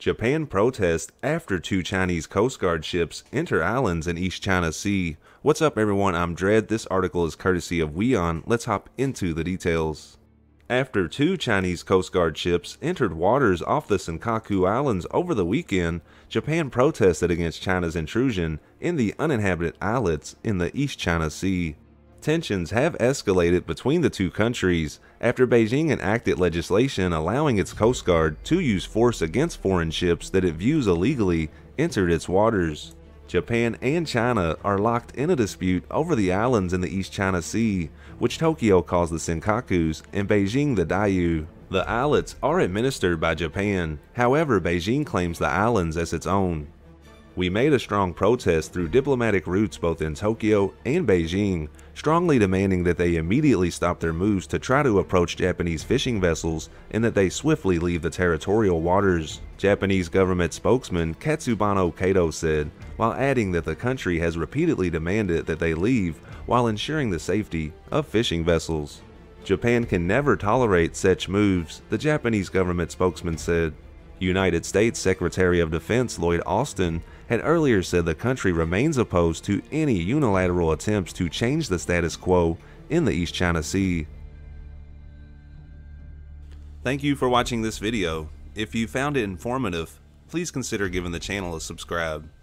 Japan protests after two Chinese Coast Guard ships enter islands in East China Sea. What's up everyone, I'm Dread. This article is courtesy of Weon. Let's hop into the details. After two Chinese Coast Guard ships entered waters off the Senkaku Islands over the weekend, Japan protested against China's intrusion in the uninhabited islets in the East China Sea. Tensions have escalated between the two countries after Beijing enacted legislation allowing its Coast Guard to use force against foreign ships that it views illegally entered its waters. Japan and China are locked in a dispute over the islands in the East China Sea, which Tokyo calls the Senkakus and Beijing the Diaoyu. The islets are administered by Japan, however Beijing claims the islands as its own. We made a strong protest through diplomatic routes both in Tokyo and Beijing, strongly demanding that they immediately stop their moves to try to approach Japanese fishing vessels and that they swiftly leave the territorial waters, Japanese government spokesman Katsubano Kato said, while adding that the country has repeatedly demanded that they leave while ensuring the safety of fishing vessels. Japan can never tolerate such moves, the Japanese government spokesman said. United States Secretary of Defense Lloyd Austin had earlier said the country remains opposed to any unilateral attempts to change the status quo in the East China Sea. Thank you for watching this video. If you found it informative, please consider giving the channel a subscribe.